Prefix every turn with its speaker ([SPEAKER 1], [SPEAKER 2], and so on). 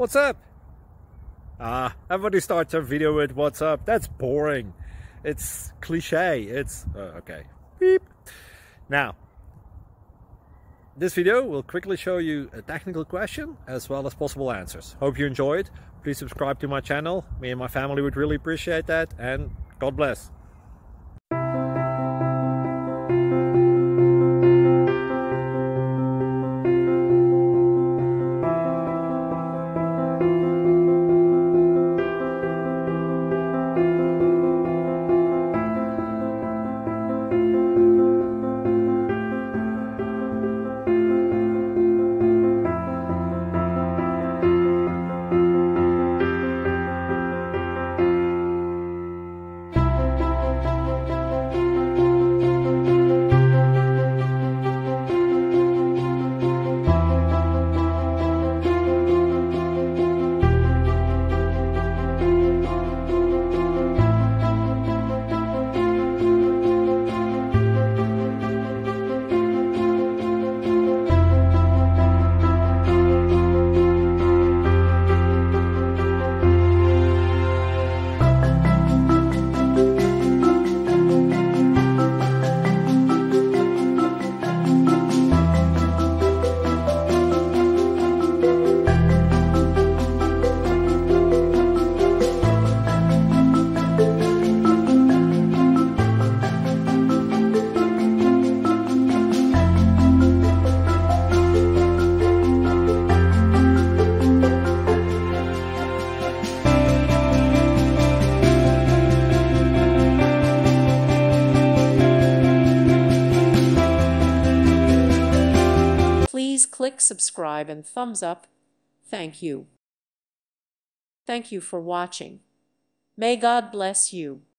[SPEAKER 1] What's up? Everybody starts their video with what's up. That's boring. It's cliche. It's okay. Beep. Now, this video will quickly show you a technical question as well as possible answers. Hope you enjoyed. Please subscribe to my channel. Me and my family would really appreciate that, and God bless.
[SPEAKER 2] Please click subscribe and thumbs up. Thank you. Thank you for watching. May God bless you.